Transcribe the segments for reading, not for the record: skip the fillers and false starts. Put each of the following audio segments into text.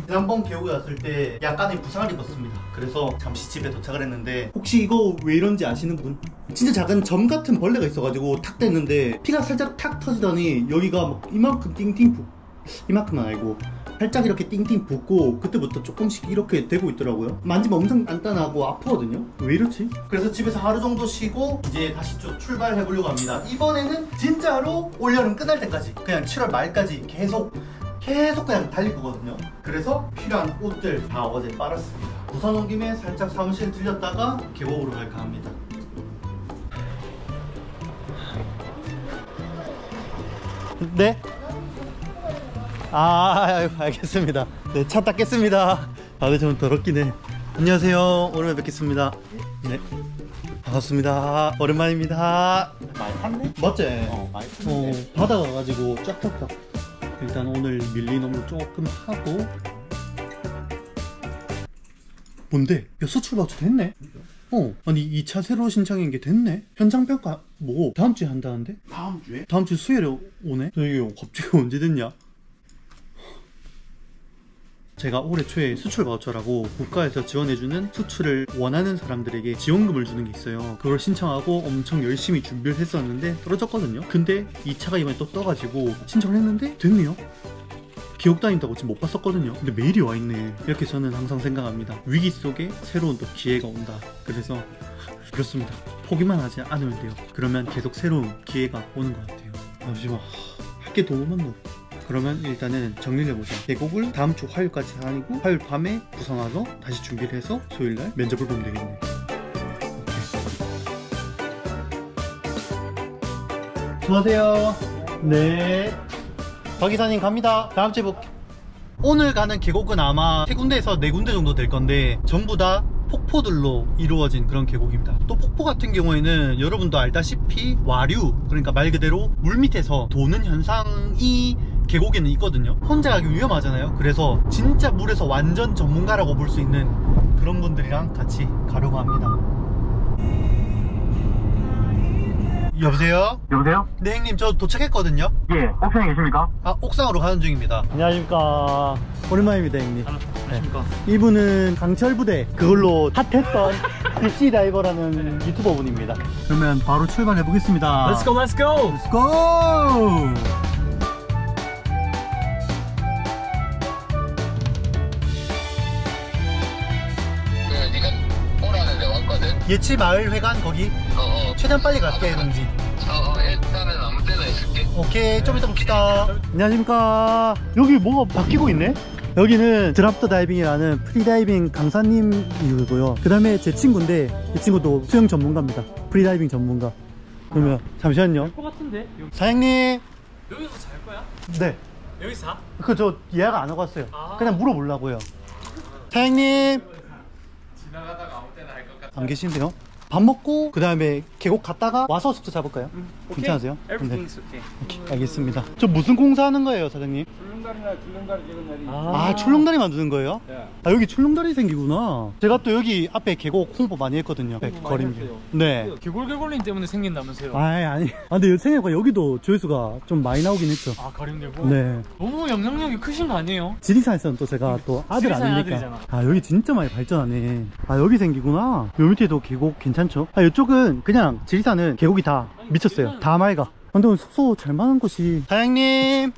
지난번 계곡에 왔을 때 약간의 부상을 입었습니다. 그래서 잠시 집에 도착을 했는데 혹시 이거 왜 이런지 아시는 분? 진짜 작은 점 같은 벌레가 있어가지고 탁 뗐는데 피가 살짝 탁 터지더니 여기가 막 이만큼 띵띵 이만큼은 아니고 살짝 이렇게 띵띵 붓고 그때부터 조금씩 이렇게 되고 있더라고요. 만지면 엄청 단단하고 아프거든요. 왜 이렇지? 그래서 집에서 하루 정도 쉬고 이제 다시 좀 출발해 보려고 합니다. 이번에는 진짜로 올여름 끝날 때까지 그냥 7월 말까지 계속 그냥 달릴 거거든요. 그래서 필요한 옷들 다 어제 빨았습니다. 부산 온 김에 살짝 사무실 들렸다가 계곡으로 갈까 합니다. 네? 알겠습니다. 네, 차 닦겠습니다. 네, 좀 더럽긴 해. 안녕하세요. 오랜만에 뵙겠습니다. 네, 반갑습니다. 오랜만입니다. 많이 탔네? 맞지? 많이 탔네. 바다 가가지고 쫙 탔다. 일단 오늘 밀린 업무 조금 하고. 뭔데? 야, 수출 발주 됐네? 아니 2차 새로 신청한 게 됐네? 현장평가 뭐 다음 주에 한다는데? 다음 주에? 다음 주 수요일에 오네? 이게 갑자기 언제 됐냐? 제가 올해 초에 수출 바우처라고 국가에서 지원해주는 수출을 원하는 사람들에게 지원금을 주는 게 있어요. 그걸 신청하고 엄청 열심히 준비를 했었는데 떨어졌거든요. 근데 2차가 이번에 또 떠가지고 신청을 했는데 됐네요. 기억 다닌다고 지금 못 봤었거든요. 근데 메일이 와있네. 이렇게 저는 항상 생각합니다. 위기 속에 새로운 또 기회가 온다. 그래서 그렇습니다. 포기만 하지 않으면 돼요. 그러면 계속 새로운 기회가 오는 것 같아요. 잠시만, 할 게 너무 많노. 그러면 일단은 정리를 해보자. 계곡을 다음 주 화요일까지 다니고 화요일 밤에 부산 와서 다시 준비를 해서 수요일날 면접을 보면 되겠네. 수고하세요. 네, 박 이사님 갑니다. 다음 주에 볼게. 오늘 가는 계곡은 아마 3군데에서 4군데 정도 될 건데 전부 다 폭포들로 이루어진 그런 계곡입니다. 또 폭포 같은 경우에는 여러분도 알다시피 와류, 그러니까 말 그대로 물 밑에서 도는 현상이 계곡에는 있거든요. 혼자 가기 위험하잖아요. 그래서 진짜 물에서 완전 전문가라고 볼 수 있는 그런 분들이랑 같이 가려고 합니다. 여보세요? 여보세요? 네, 형님, 저 도착했거든요. 예, 옥상에 계십니까? 옥상으로 가는 중입니다. 안녕하십니까. 오랜만입니다, 형님. 안녕하십니까. 이분은 강철부대 그걸로 핫했던 딥시 다이버라는 유튜버 분입니다. 그러면 바로 출발해 보겠습니다. Let's go, let's go! Let's go! 네가 오라는데 왔거든. 예치 마을 회관 거기. 최대한 빨리 갈게, 동지. 일단은 아무 때나 있을게. 오케이, 좀 이따 봅시다. 안녕하십니까. 여기 뭐가 바뀌고 있네? 여기는 드랍더 다이빙이라는 프리다이빙 강사님이고요. 그 다음에 제 친구인데 이 친구도 수영 전문가입니다. 프리다이빙 전문가. 그러면 잠시만요. 될 것 같은데? 사장님. 여기서 잘 거야? 네. 여기서 자? 저 예약 안 하고 왔어요. 아. 그냥 물어보려고요. 사장님. 지나가다가 아무 때나 할 것 같아. 안 계신데요? 밥 먹고 그 다음에 계곡 갔다가 와서 숙소 잡을까요? 괜찮으세요? Everything's okay. 오케이, 알겠습니다. 저 무슨 공사하는 거예요, 사장님? 출렁다리 찍은 날이. 아, 출렁다리 만드는 거예요? 예. 아, 여기 출렁다리 생기구나. 제가 또 여기 앞에 계곡 홍보 많이 했거든요. 거리면. 네. 개골개골님 때문에 생긴다면서요? 아니. 근데 생각해보니까 여기도 조회수가 좀 많이 나오긴 했죠. 아, 가림되고? 네. 너무 영향력이 크신 거 아니에요? 지리산에서는 또 제가 또 아들 지리산 아닙니까? 아들이잖아. 아, 여기 진짜 많이 발전하네. 아, 여기 생기구나. 요 밑에도 계곡 괜찮죠? 아, 이쪽은 그냥 지리산은 계곡이 다 미쳤어요. 다 맑아. 근데 오늘 숙소 잘 만한 곳이. 사장님.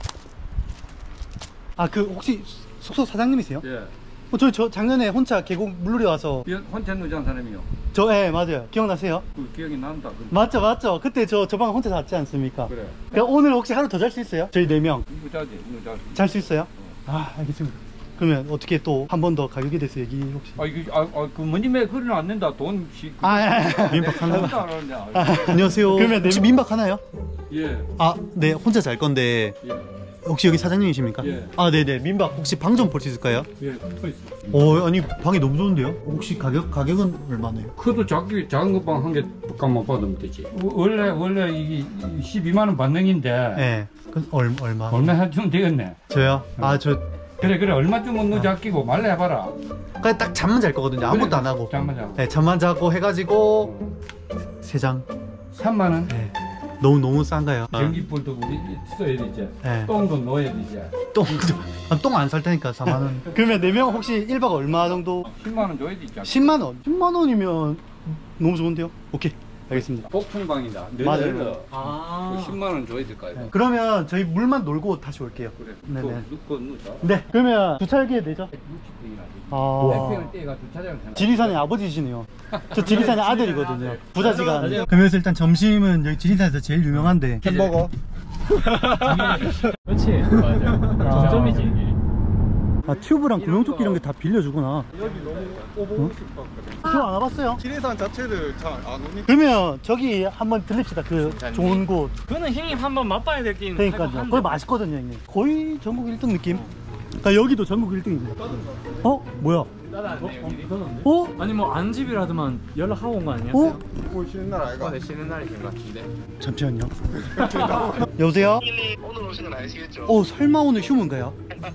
아, 혹시 숙소 사장님이세요? 예. 저 작년에 혼자 계곡 물놀이 와서. 혼자 누장 사람이요. 맞아요. 기억나세요? 그 기억이 난다. 맞죠. 그때 저 방 혼자 잤지 않습니까? 그래. 그러니까 오늘 혹시 하루 더 잘 수 있어요? 저희 4명. 누자지. 잘 수 있어요? 아, 알겠습니다. 그러면 어떻게 또 한 번 더 가격에 대해서 얘기 혹시? 그 뭐님의 흐리는 안 된다. 돈 시. 민박 하나요? 아, 안녕하세요. 그러면 혹시 민박 하나요? 예. 아, 네, 혼자 잘 건데. 예. 혹시 여기 사장님이십니까? 예. 아, 네네. 민박 혹시 방 좀 볼 수 있을까요? 예. 붙어 있어. 아니 방이 너무 좋은데요? 혹시 가격은 얼마나요? 그도 작은 거 방 한 개 값만 받으면 되지. 원래 이게 12만 원 받는인데. 네. 그 얼마? 얼마 해주면 되겠네. 저요? 그래 얼마 주면 너 잡기고 말래 해봐라. 그냥 딱 잠만 잘 거거든요. 아무것도 안 하고. 잠만 자고. 네, 잠만 자고 해가지고 3장. 3만 원. 네. 너무 싼가요? 전기불도 우리 써야 되지. 네. 똥도 넣어야 되지. 똥 안 살 테니까 4만 원. 그러면 4명 혹시 1박 얼마 정도? 10만 원 줘야 되지. 10만 원. 10만 원이면 너무 좋은데요? 오케이. 알겠습니다. 복층방이다. 맞아요. 아. 10만 원 줘야 될 거 아이가. 그러면 저희 물만 놀고 다시 올게요. 그래. 네네. 그거 넣자. 네. 그러면 주차하게 되죠? 60평이나. 아. FM을 떼가 주차장을 해놔. 지리산의 아버지시네요. 저 지리산의 아들이거든요. 부자지간. 그러면서 일단 점심은 여기 지리산에서 제일 유명한데 햄버거. 그렇지. 맞아. 점이지. 아 튜브랑 구명조끼 이런 게 다 빌려주구나. 여기 너무 오보고 싶었거든. 저안 와봤어요. 지리산 자체를 잘 안 오니까. 그러면 저기 한번 들립시다. 그 좋은 곳. 그거는 형님 한번 맛봐야 될 게. 그러니까요. 거기 맛있거든요, 형님. 거의 전국 1등 느낌. 그러니까 여기도 전국 1등입니다. 어? 뭐야? 어? 아니 뭐 안집이라더만 연락하고 온 거 아니야? 어? 올 쉬는 날 아이가? 네, 쉬는 날이신 것 같은데. 잠시만요. 여보세요? 오늘 오신 건 아니시겠죠? 설마 오늘 휴무인가요?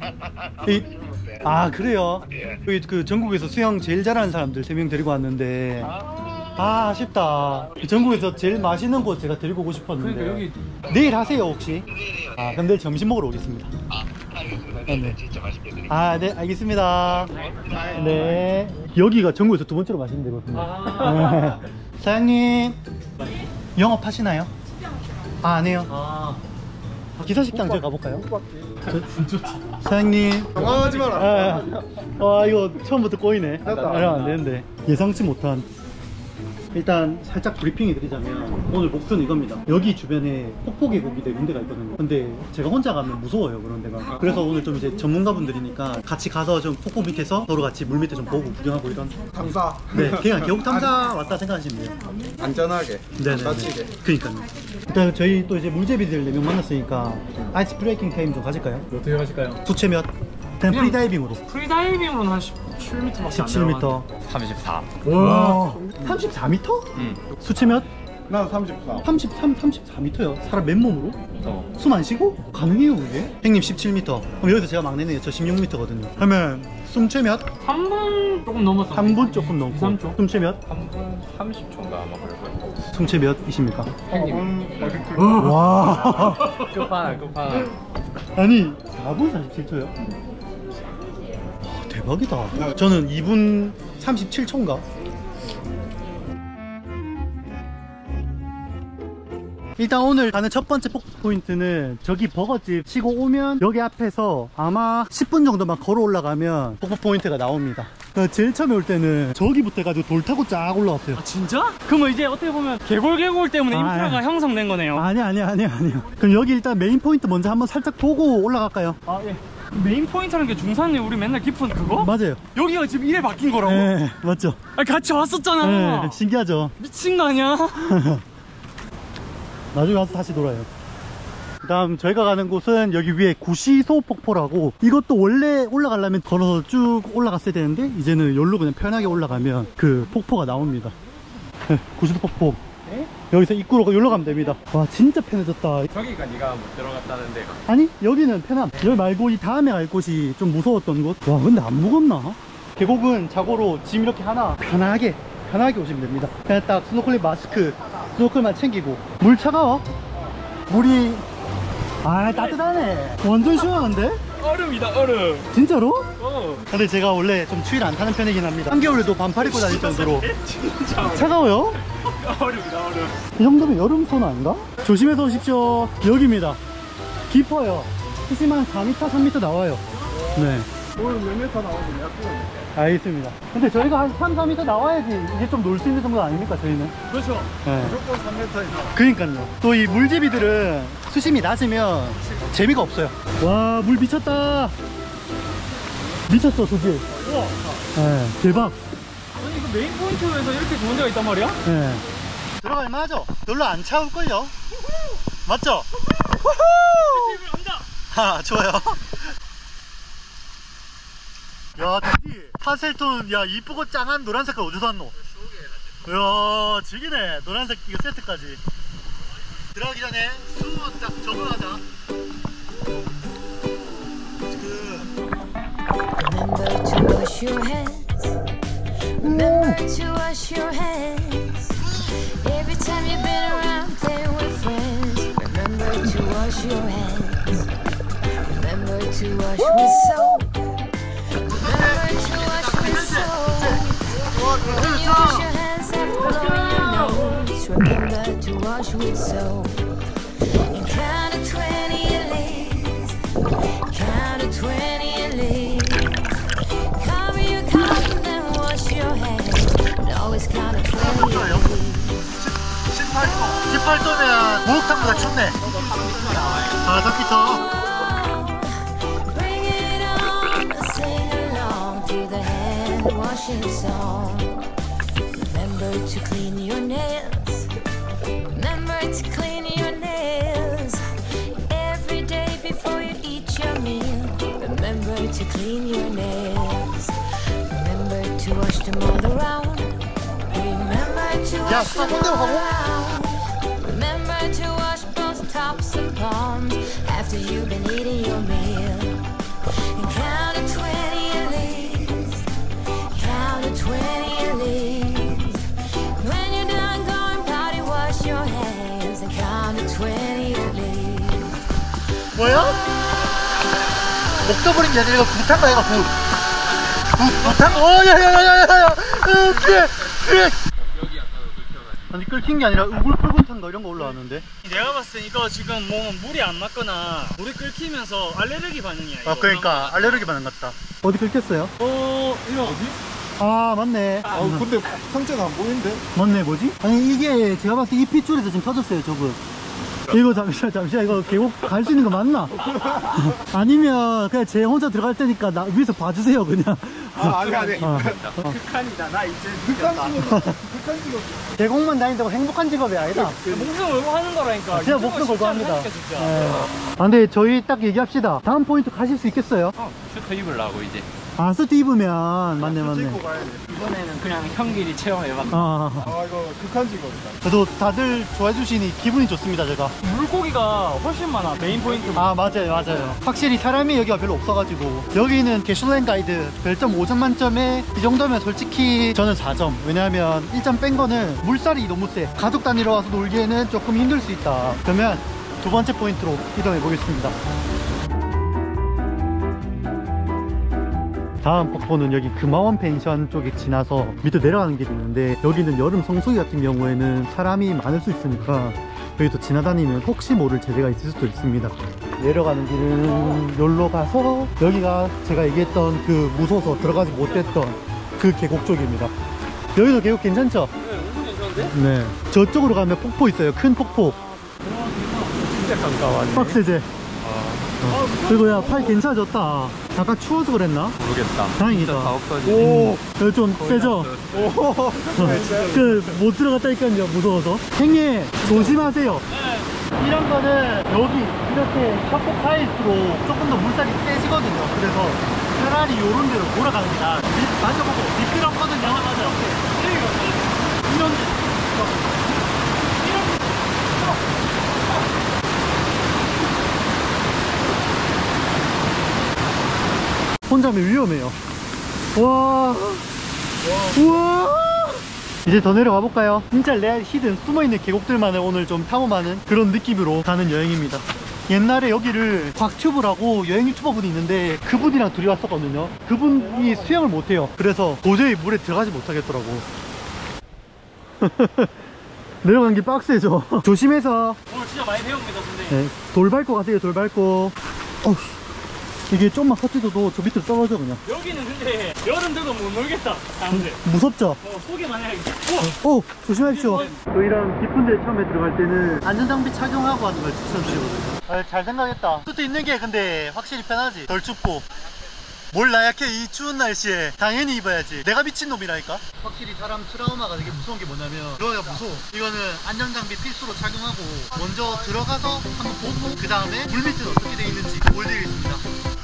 아 그래요? 예. 여기 그 전국에서 수영 제일 잘하는 사람들 3명 데리고 왔는데 아쉽다. 전국에서 제일 맛있는 곳 제가 데리고 오고 싶었는데. 그러니까 여기 내일 하세요 혹시? 아 그럼 내일 점심 먹으러 오겠습니다. 알겠습니다. 네. 진짜 맛있게 드릴게요. 아 네 알겠습니다. 네. 여기가 전국에서 2번째로 맛있는 데거든요. 아. 사장님 영업하시나요? 아 안 해요. 기사식당 제가 가볼까요? 사장님 당황하지 마라. 이거 처음부터 꼬이네. 이러면 안 되는데. 예상치 못한. 일단 살짝 브리핑해 드리자면 오늘 목표는 이겁니다. 여기 주변에 폭포 계곡이 네 군데가 있거든요. 근데 제가 혼자 가면 무서워요, 그런 데가. 그래서 오늘 좀 이제 전문가분들이니까 같이 가서 좀 폭포 밑에서 서로 같이 물 밑에 좀 보고 구경하고 이런. 탐사. 네, 그냥 계곡 탐사 왔다 생각하시면 돼요. 안전하게. 네네. 다치게. 그니까요. 일단 저희 또 이제 물제비들 4명 만났으니까 아이스 브레이킹 타임 좀 가질까요? 어떻게 하실까요? 수채 몇? 그냥 프리다이빙으로. 프리다이빙으로는 한 17m밖에 안 17m. 34. 와. 34m? 수채 몇? 난 34. 34m요. 사람 맨몸으로? 숨 안 쉬고? 가능해요, 그게? 형님 17m. 그럼 여기서 제가 막내네요. 저 16m거든요. 그러면 숨채 몇? 3분 조금 넘었어. 3분 조금 넘고. 3초. 숨채 몇? 3분 30초인가 아마 그럴 거예요. 숨채 몇이십니까? 형님. 와. 끝판왕. 아니 4분 47초요? 대박이다. 저는 2분 37초인가? 일단 오늘 가는 첫 번째 폭포 포인트는 저기 버거집 치고 오면 여기 앞에서 아마 10분 정도만 걸어 올라가면 폭포 포인트가 나옵니다. 제일 처음에 올 때는 저기부터 해가지고 돌 타고 쫙 올라왔어요. 아 진짜? 그러면 이제 어떻게 보면 계골 때문에 인프라가 형성된 거네요. 아니요. 그럼 여기 일단 메인 포인트 먼저 한번 살짝 보고 올라갈까요? 아 예. 메인 포인트라는 게 중산리 우리 맨날 깊은 그거? 맞아요. 여기가 지금 이래 바뀐 거라고? 네, 맞죠. 아 같이 왔었잖아. 네, 신기하죠. 미친 거 아니야? 나중에 와서 다시 놀아요. 그 다음 저희가 가는 곳은 여기 위에 구시소 폭포라고, 이것도 원래 올라가려면 걸어서 쭉 올라갔어야 되는데 이제는 여기로 그냥 편하게 올라가면 그 폭포가 나옵니다. 구시소 폭포. 여기서 입구로 여기로 가면 됩니다. 와 진짜 편해졌다. 저기가 네가 못 들어갔다는 데가. 아니 여기는 편함. 여기 말고 이 다음에 갈 곳이 좀 무서웠던 곳. 와 근데 안 무겁나? 계곡은 자고로 짐 이렇게 하나 편하게 오시면 됩니다. 그냥 딱 스노클링 마스크, 스노클만 챙기고. 물 차가워? 물이 따뜻하네. 완전 시원한데? 얼음이다 얼음. 진짜로? 근데 제가 원래 좀 추위를 안 타는 편이긴 합니다. 한겨울에도 반팔 입고 다닐 정도로. 진짜 차가워요? 얼음이다 얼음. 이 정도면 여름손 아닌가? 조심해서 오십시오. 여기입니다. 깊어요. 수심 한 4m, 3m 나와요. 네. 오늘 몇 메터 나오면 약간. 알겠습니다. 근데 저희가 한 3, 4m 나와야지 이제 좀 놀 수 있는 정도 아닙니까, 저희는? 그렇죠. 네. 무조건 3m 이상. 그러니까요. 또 이 물제비들은 수심이 낮으면 재미가 없어요. 와, 물 미쳤다. 미쳤어, 저기. 우와. 네, 대박. 아니 그 메인 포인트에서 이렇게 좋은 데가 있단 말이야? 네. 들어갈 만하죠? 별로 안 차올걸요? 맞죠? 집을 간다. 아, 좋아요. 야, 드디 파셀톤, 야, 이쁘고 짱한 노란 색깔 어디서 샀노? 이야, 죽이네. 노란색 이거 세트까지. 들어가기 전에 수 딱 적응하자. Remember to wash your hands. Remember to wash your hands. Every time you've been around playing with friends. your hands. Remember to wash with soap. Remember to wash with soap. When you wash your hands after blowing your nose, remember to wash with soap. And count to 20 at least. Count to 20 at least. Cover your cough and then wash your hands. And always count to 20 at least. 18도면 목욕탕보다 춥네. 아, 저기 더. Bring it on, sing along to the hand washing song. Remember to clean your nails. Remember to clean your nails every day before you eat your meal. Remember to clean your nails. Remember to wash them all around. Remember to wash them all around. Remember to wash both tops and palms after you've been eating your meal. And count to 20 at least. Count to 20 at least. When you're done going potty, wash your hands and count to 20 at least. 뭐야? 목 떠버린 게 아니라 이거 부탄가 이거 부탄가. 야야야야야야. 그래. 아니 끓긴 게 아니라 우글불글탄가 이런 거 올라왔는데. 내가 봤을 때 이거 지금 뭐 물이 안 맞거나 물이 끓기면서 알레르기 반응이야. 이거. 아 그러니까 알레르기 반응 같다. 어디 끓겠어요? 이거 어디? 아 맞네. 근데 상자가 안 보이는데? 맞네. 뭐지? 아니 이게 제가 봤을 때 이 핏줄에서 지금 터졌어요 저거. 이거 잠시만 이거 계곡 갈 수 있는 거 맞나? 아니면 그냥 제 혼자 들어갈 테니까 나 위에서 봐주세요 그냥. 아니 극한이다. 나 이제 극한 직업. 계곡만 다닌다고 행복한 직업이 아니다. 목숨 걸고 하는 거라니까. 제가 목숨 걸고 합니다. 진짜. 아 근데 저희 딱 얘기합시다. 다음 포인트 가실 수 있겠어요? 슈터 입으려고 이제. 아 수트 입으면 맞네. 이번에는 그냥 형길이 체험해봤다. 아 이거 극한 직업이다. 저도 다들 좋아해 주시니 기분이 좋습니다 제가. 물고기가 훨씬 많아. 메인 포인트. 아 맞아요. 확실히 사람이 여기가 별로 없어가지고 여기는 개슐랭 가이드 별점 5점 만점에 이 정도면 솔직히 저는 4점. 왜냐하면 1점 뺀 거는 물살이 너무 세. 가족 단위로 와서 놀기에는 조금 힘들 수 있다. 그러면 두 번째 포인트로 이동해 보겠습니다. 다음 폭포는 여기 금화원 펜션 쪽에 지나서 밑으로 내려가는 길이 있는데, 여기는 여름 성수기 같은 경우에는 사람이 많을 수 있으니까 여기도 지나다니면 혹시 모를 재배가 있을 수도 있습니다. 내려가는 길은 여기로 가서 여기가 제가 얘기했던 그 무서워서 들어가지 못했던 그 계곡 쪽입니다. 여기도 계곡 괜찮죠? 네, 너무 괜찮은데? 네. 저쪽으로 가면 폭포 있어요. 큰 폭포. 진짜 가까워하네. 빡세제. 그리고 야, 팔 괜찮아졌다. 아까 추워서 그랬나? 모르겠다. 다행이다. 진짜 다 없어지네. 오, 여기 좀 세죠? 못 들어갔다니까요, 무서워서. 형님, 조심하세요. 이런 거는 여기 이렇게 협곡 하일수록 조금 더 물살이 세지거든요. 그래서 차라리 요런 데로 돌아갑니다. 만져보고 미끄럽거든요. 맞아. 이런 데. 혼자면 위험해요. 와. 우와. 이제 더 내려가 볼까요? 진짜 레알 히든 숨어있는 계곡들만을 오늘 좀 탐험하는 그런 느낌으로 가는 여행입니다. 옛날에 여기를 곽튜브라고 여행 유튜버 분이 있는데 그분이랑 둘이 왔었거든요. 그분이 수영을 못해요. 그래서 도저히 물에 들어가지 못하겠더라고. 내려가는 게 빡세죠. 조심해서. 오늘 진짜 많이 배웁니다, 근데. 네, 돌 밟고 가세요. 돌 밟고. 어휴. 이게 좀만 터뜨려도 저 밑으로 떨어져 그냥. 여기는 근데 여름 돼도 못 놀겠다. 가는데. 무섭죠? 소개만 해야겠다. 오! 조심하십시오. 또 이런 깊은 데 처음에 들어갈 때는 안전장비 착용하고 하는 걸 추천드리거든요. 아, 잘 생각했다. 수트 있는 게 근데 확실히 편하지. 덜 춥고. 뭘 나약해, 이 추운 날씨에. 당연히 입어야지. 내가 미친놈이라니까. 확실히 사람 트라우마가 되게 무서운 게 뭐냐면 들어가기가 무서워. 이거는 안전장비 필수로 착용하고 먼저 들어가서 한번 보고 그 다음에 물 밑은 어떻게 돼 있는지 보여드리겠습니다.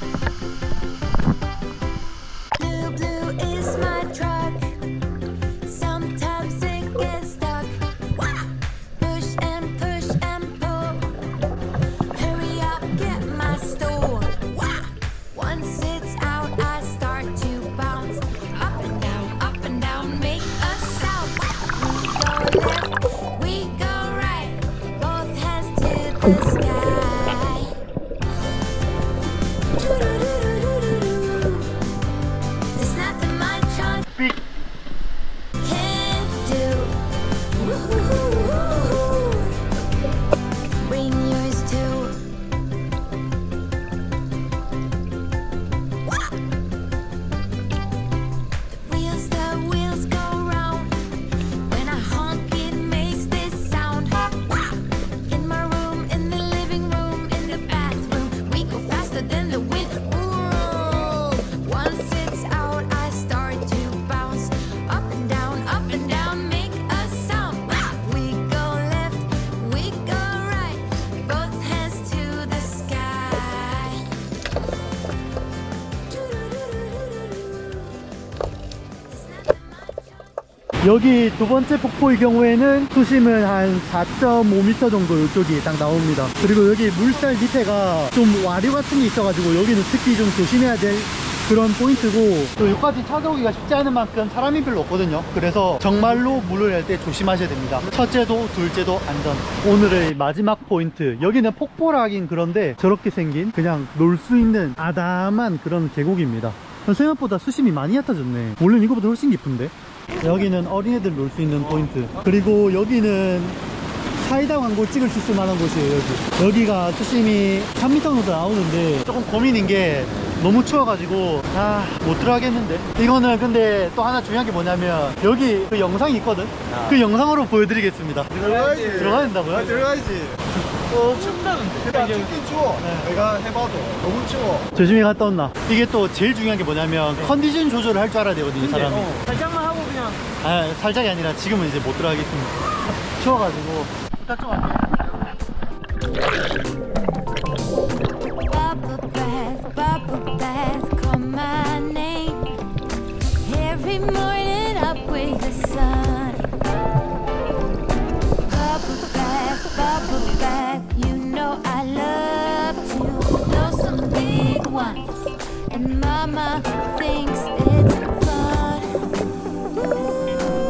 Blue, blue is my truck. Sometimes it gets stuck. Push and pull. Hurry up, get my store. Once it's out, I start to bounce. Up and down, make a sound. We go left, we go right. Both hands to the sky. 여기 두 번째 폭포의 경우에는 수심은 한 4.5m 정도 이쪽이 딱 나옵니다. 그리고 여기 물살 밑에가 좀 와류 같은 게 있어가지고 여기는 특히 좀 조심해야 될 그런 포인트고, 또 여기까지 찾아오기가 쉽지 않은 만큼 사람이 별로 없거든요. 그래서 정말로 물을 낼 때 조심하셔야 됩니다. 첫째도 둘째도 안전. 오늘의 마지막 포인트, 여기는 폭포라 하긴 그런데 저렇게 생긴 그냥 놀 수 있는 아담한 그런 계곡입니다. 생각보다 수심이 많이 얕아졌네. 원래는 이거보다 훨씬 깊은데. 여기는 어린애들 놀 수 있는 포인트. 그리고 여기는 사이다 광고 찍을 수 있을 만한 곳이에요. 여기가 수심이 3m 정도 나오는데 조금 고민인 게 너무 추워가지고 못 들어가겠는데. 이거는 근데 또 하나 중요한 게 뭐냐면 여기 그 영상이 있거든. 그 영상으로 보여드리겠습니다. 들어가야지. 들어가야 된다고요? 들어가야지. 춥다는데. 야, 춥긴 추워. 내가 해봐도 너무 추워. 조심히 갔다 온나. 이게 또 제일 중요한 게 뭐냐면 컨디션 조절을 할 줄 알아야 되거든요, 사람이. 살짝만 하고 그냥. 살짝이 아니라 지금은 이제 못 들어가겠습니다. 추워가지고 부탁 좀 할게요. Bubble bath, call my name. Every morning up with the sun. Bubble bath, you know I love to know some big ones. And mama thinks it's fun. Ooh.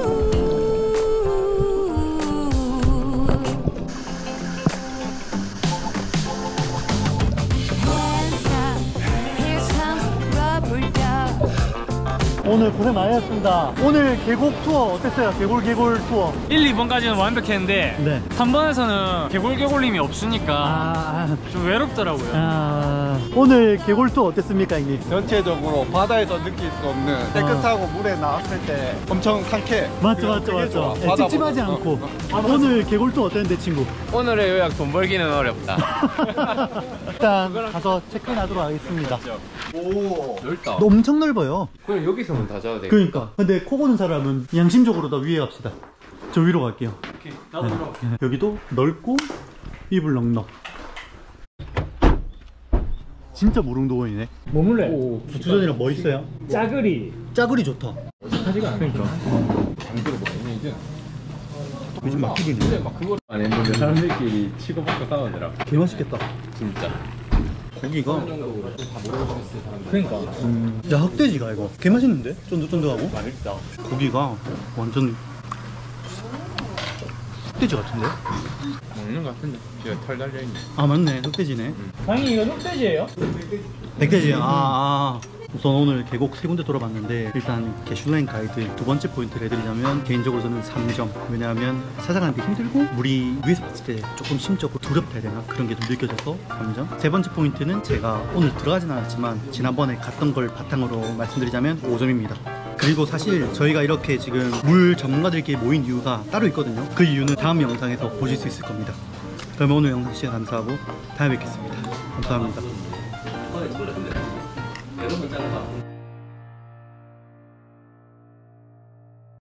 오늘 고생 많이 했습니다. 오늘 계곡 투어 어땠어요? 계골 투어. 1, 2번까지는 완벽했는데 네. 3번에서는 개골님이 없으니까 좀 외롭더라고요. 오늘 계골 투어 어땠습니까, 형님? 전체적으로 바다에서 느낄 수 없는 깨끗하고 물에 나왔을 때 엄청 상쾌해. 맞죠. 되게 좋아. 네, 바다 찝찝하지 보고. 않고. 오늘 계골 투어 어땠는데, 친구? 오늘의 요약 돈 벌기는 어렵다. 일단 가서 체크인 하도록 하겠습니다. 오. 넓다. 엄청 넓어요. 그럼 여기서만 다 자도 돼. 그러니까. 근데 코 고는 사람은 양심적으로 더 위에 갑시다. 저 위로 갈게요. 나도 그럼. 여기도 넓고 이불 넉넉. 진짜 무릉도원이네. 뭐 물래? 주전이랑 뭐 있어요? 짜글이. 짜글이 좋다. 그러니까. 요즘 막히고 있는데. 막 그거 안 했는데 사람들끼리 치고받고 싸우더라. 개 맛있겠다. 진짜. 고기가. 그러니까. 야, 흑돼지가 이거. 개 맛있는데? 쫀득쫀득하고. 맛있다. 고기가 완전 흑돼지 같은데? 먹는 거 같은데. 뒤에 털 달려있네. 아, 맞네. 흑돼지네. 당연히 이거 흑돼지예요? 백돼지. 우선 오늘 계곡 세 군데 돌아봤는데, 일단 개슐라인 가이드 두 번째 포인트를 해드리자면 개인적으로 저는 3점. 왜냐하면 찾아가는 게 힘들고 물이 위에서 봤을 때 조금 심적으로 두렵다 해야 되나? 그런 게 좀 느껴져서 3점. 세 번째 포인트는 제가 오늘 들어가진 않았지만 지난번에 갔던 걸 바탕으로 말씀드리자면 5점입니다. 그리고 사실 저희가 이렇게 지금 물 전문가들끼리 모인 이유가 따로 있거든요. 그 이유는 다음 영상에서 보실 수 있을 겁니다. 그러면 오늘 영상 시청 감사하고 다음에 뵙겠습니다. 감사합니다. 여러분 짠다.